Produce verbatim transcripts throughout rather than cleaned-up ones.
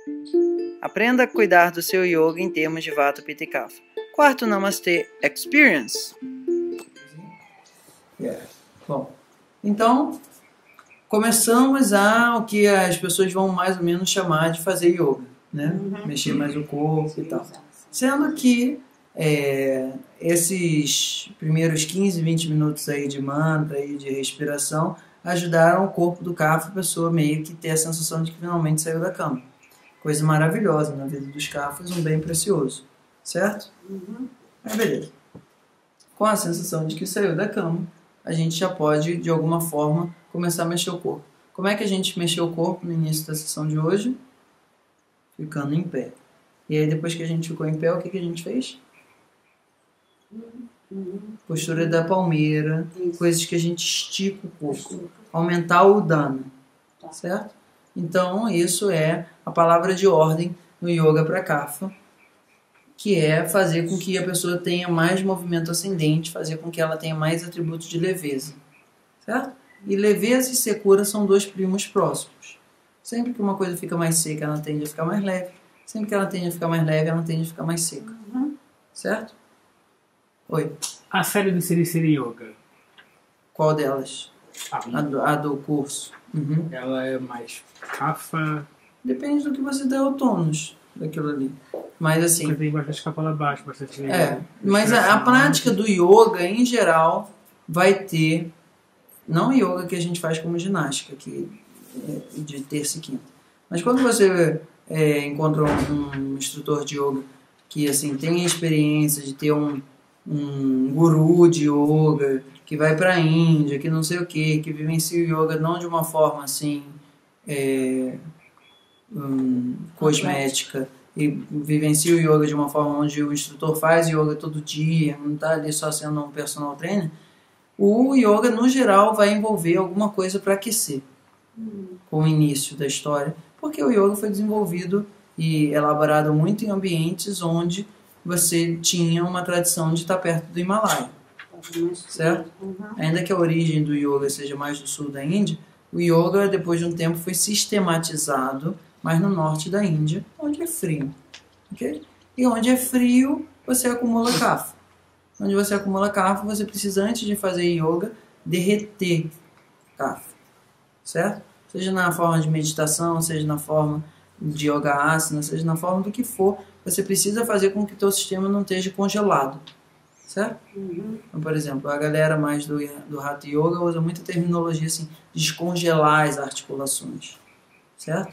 Aprenda a cuidar do seu yoga em termos de Vata, Pitta e Kapha. Quarto Namastê Experience. Yeah. Bom, então começamos a o que as pessoas vão mais ou menos chamar de fazer yoga, né? Uhum. Mexer mais o corpo e tal. Sendo que é, esses primeiros quinze, vinte minutos aí de mantra e de respiração ajudaram o corpo do Kapha, a pessoa meio que ter a sensação de que finalmente saiu da cama. Coisa maravilhosa na vida dos Kaphas, um bem precioso, certo? Uhum. Mas beleza. Com a sensação de que saiu da cama, a gente já pode, de alguma forma, começar a mexer o corpo. Como é que a gente mexeu o corpo no início da sessão de hoje? Ficando em pé. E aí, depois que a gente ficou em pé, o que, que a gente fez? Uhum. Postura da palmeira, isso. Coisas que a gente estica o corpo. Aumentar o dana, tá. Certo? Então, isso é a palavra de ordem no yoga para Kapha, que é fazer com que a pessoa tenha mais movimento ascendente, fazer com que ela tenha mais atributos de leveza. Certo? E leveza e secura são dois primos próximos. Sempre que uma coisa fica mais seca, ela tende a ficar mais leve. Sempre que ela tende a ficar mais leve, ela tende a ficar mais seca. Uhum. Certo? Oi. A série do Siri Siri Yoga. Qual delas? Ah, a, do, a do curso. Uhum. Ela é mais Kapha. Depende do que você der ao tônus daquilo ali. Mas assim... Porque tem bastante capa lá abaixo, bastante... É, mas a, a prática do yoga, em geral, vai ter... Não yoga que a gente faz como ginástica, que é de terça e quinta. Mas quando você é, encontra um, um instrutor de yoga que assim, tem a experiência de ter um, um guru de yoga, que vai para a Índia, que não sei o que, que vivencia o yoga não de uma forma assim... É, um, cosmética, e vivencia o yoga de uma forma onde o instrutor faz yoga todo dia, não está ali só sendo um personal trainer, o yoga no geral vai envolver alguma coisa para aquecer uhum. com o início da história, porque o yoga foi desenvolvido e elaborado muito em ambientes onde você tinha uma tradição de estar perto do Himalaia, certo? Uhum. Ainda que a origem do yoga seja mais do sul da Índia, o yoga depois de um tempo foi sistematizado mais no norte da Índia, onde é frio. Okay? E onde é frio, você acumula Kapha. Onde você acumula Kapha, você precisa, antes de fazer yoga, derreter Kapha. Certo? Seja na forma de meditação, seja na forma de yoga asana, seja na forma do que for, você precisa fazer com que o teu sistema não esteja congelado. Certo? Uhum. Então, por exemplo, a galera mais do, do Hatha Yoga usa muita terminologia assim, descongelar as articulações. Certo?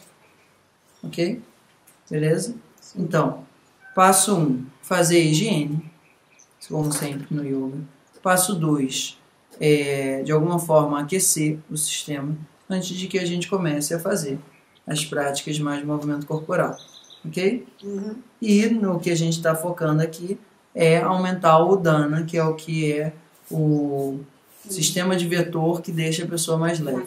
Ok? Beleza? Então, passo um, fazer higiene, como sempre no yoga. Passo dois, é, de alguma forma aquecer o sistema antes de que a gente comece a fazer as práticas de mais movimento corporal. Ok? Uhum. E no que a gente está focando aqui é aumentar o dana, que é o que é o uhum. sistema de vetor que deixa a pessoa mais leve.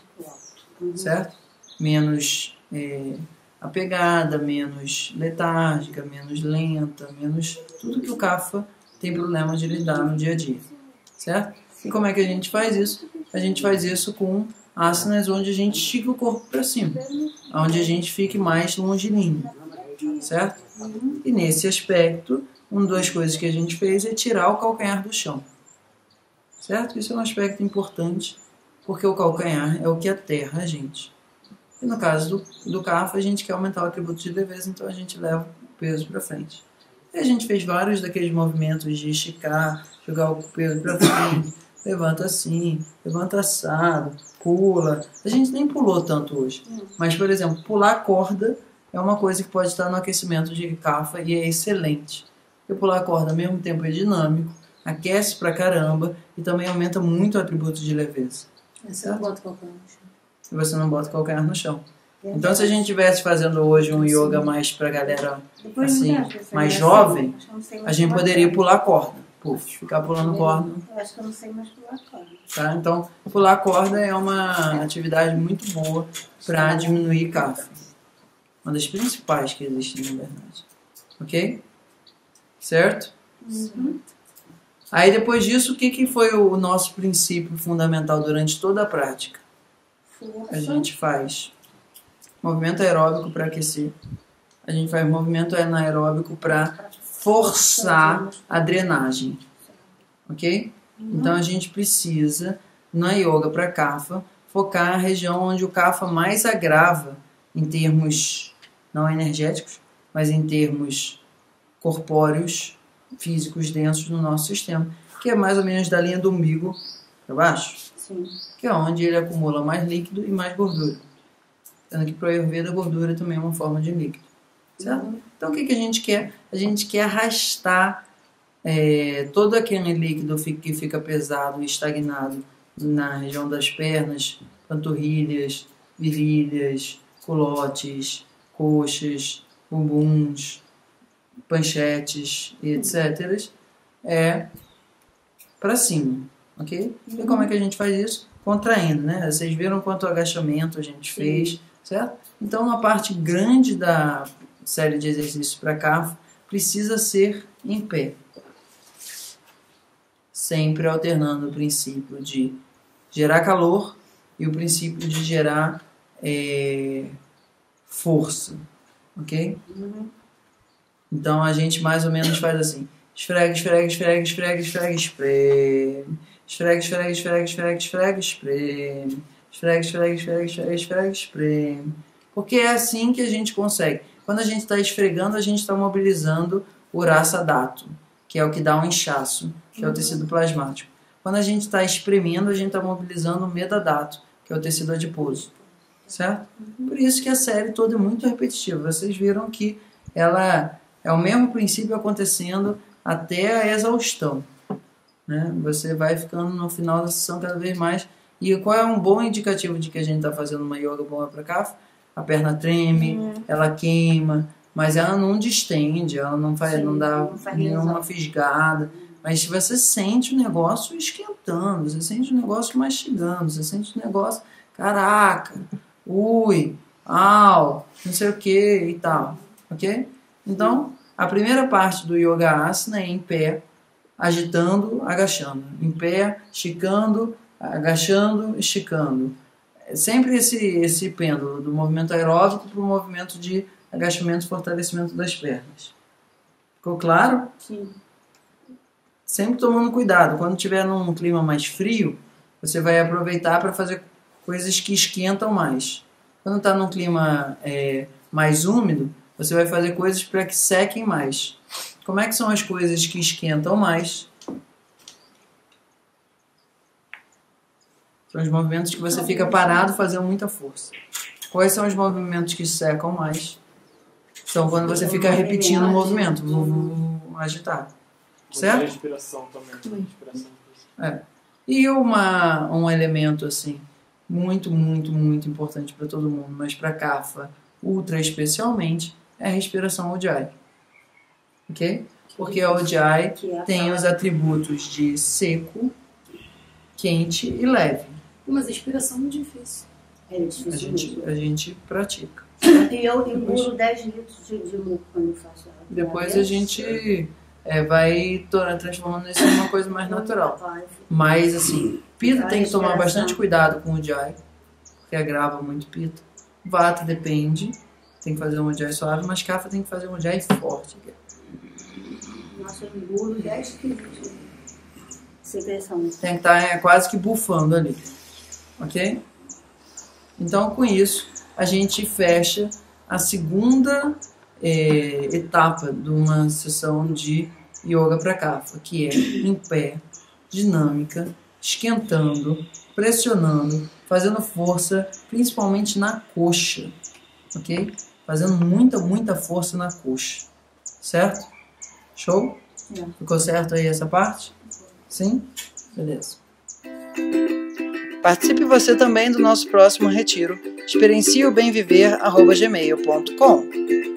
Uhum. Certo? Menos... É, apegada, menos letárgica, menos lenta, menos tudo que o Kapha tem problema de lidar no dia a dia, certo? E como é que a gente faz isso? A gente faz isso com asanas onde a gente estica o corpo para cima, onde a gente fique mais longilíneo, certo? E nesse aspecto, uma das coisas que a gente fez é tirar o calcanhar do chão, certo? Isso é um aspecto importante, porque o calcanhar é o que aterra a gente. E no caso do, do Kapha, a gente quer aumentar o atributo de leveza, então a gente leva o peso para frente. E a gente fez vários daqueles movimentos de esticar, jogar o peso para frente, levanta assim, levanta assado, pula. A gente nem pulou tanto hoje. Mas, por exemplo, pular corda é uma coisa que pode estar no aquecimento de Kapha e é excelente. Porque pular corda ao mesmo tempo é dinâmico, aquece pra caramba e também aumenta muito o atributo de leveza. Você não bota calcanhar no chão. E você não bota calcanhar no chão. Então, se a gente estivesse fazendo hoje um yoga mais pra galera assim, mais jovem, a gente poderia pular corda. Puf, ficar pulando corda. Eu acho que eu não sei mais pular corda. Tá? Então, pular corda é uma atividade muito boa para diminuir Kapha. Uma das principais que existem, na verdade. Ok? Certo? Uhum. Aí, depois disso, o que, que foi o nosso princípio fundamental durante toda a prática? A gente faz movimento aeróbico para aquecer. A gente faz movimento anaeróbico para forçar a drenagem. Ok? Então a gente precisa, na yoga para kapha, focar na região onde o kapha mais agrava em termos não energéticos, mas em termos corpóreos, físicos densos no nosso sistema, que é mais ou menos da linha do umbigo para baixo, Sim. que é onde ele acumula mais líquido e mais gordura. Sendo que para o Ayurveda a gordura também é uma forma de líquido. Certo? Uhum. Então o que, que a gente quer? A gente quer arrastar é, todo aquele líquido que fica pesado e estagnado na região das pernas, panturrilhas, virilhas, culotes, coxas, bumbuns, panchetes e etcétera. É para cima, ok? E como é que a gente faz isso? Contraindo, né? Vocês viram quanto agachamento a gente fez, certo? Então, uma parte grande da série de exercícios para kapha precisa ser em pé. Sempre alternando o princípio de gerar calor e o princípio de gerar é, força, ok? Uhum. Então a gente mais ou menos faz assim: esfrega, esfrega, esfrega, esfrega, esfrega, espreme, esfrega, esfrega, esfrega, esfrega, esfrega, espreme, esfrega, esfrega, esfrega, esfrega, esfrega, espreme. Porque é assim que a gente consegue. Quando a gente está esfregando, a gente está mobilizando o rasa dato, que é o que dá um inchaço, que é o tecido plasmático. Quando a gente está espremendo, a gente está mobilizando o medadato, que é o tecido adiposo. Certo? Por isso que a série toda é muito repetitiva. Vocês viram que ela é o mesmo princípio acontecendo até a exaustão. Né? Você vai ficando no final da sessão cada vez mais. E qual é um bom indicativo de que a gente está fazendo uma yoga boa para kapha? A perna treme, uhum. ela queima, mas ela não distende, ela não, faz, Sim, não dá não faz nenhuma razão. fisgada. Mas você sente o negócio esquentando, você sente o negócio mastigando, você sente o negócio, caraca, ui, au, não sei o que e tal. Ok? Então, a primeira parte do Yoga Asana é em pé, agitando, agachando. Em pé, esticando, agachando, esticando. É sempre esse, esse pêndulo do movimento aeróbico para o movimento de agachamento e fortalecimento das pernas. Ficou claro? Sim. Sempre tomando cuidado. Quando estiver num clima mais frio, você vai aproveitar para fazer coisas que esquentam mais. Quando está num clima é, mais úmido, você vai fazer coisas para que sequem mais. Como é que são as coisas que esquentam mais? São os movimentos que você fica parado fazendo muita força. Quais são os movimentos que secam mais? São quando você fica repetindo o movimento, agitado. Certo? A respiração também. Respiração. É. E uma, um elemento assim, muito, muito, muito importante para todo mundo, mas para kapha ultra especialmente, é a respiração Ujjayi. Ok? Porque a Ujjayi tem os atributos de seco, quente e leve. Mas a respiração é muito difícil. É difícil a gente, a gente pratica. E eu engulo dez litros de, de muco quando eu faço ela. Depois a gente é, vai transformando isso em uma coisa mais natural. Mas assim, Pitta tem que tomar bastante cuidado com o Ujjayi, porque agrava muito Pitta. Vata depende, tem que fazer um Ujjayi suave, mas kapha tem que fazer um Ujjayi forte. Nossa, eu engulo dez quilos de secreção. Tem que estar é, quase que bufando ali. Ok? Então, com isso, a gente fecha a segunda é, etapa de uma sessão de yoga para kapha, que é em pé, dinâmica, esquentando, pressionando, fazendo força, principalmente na coxa, ok? Fazendo muita, muita força na coxa, certo? Show? É. Ficou certo aí essa parte? Sim? Beleza. Participe você também do nosso próximo retiro. Experiencie o bem viver arroba gmail ponto com.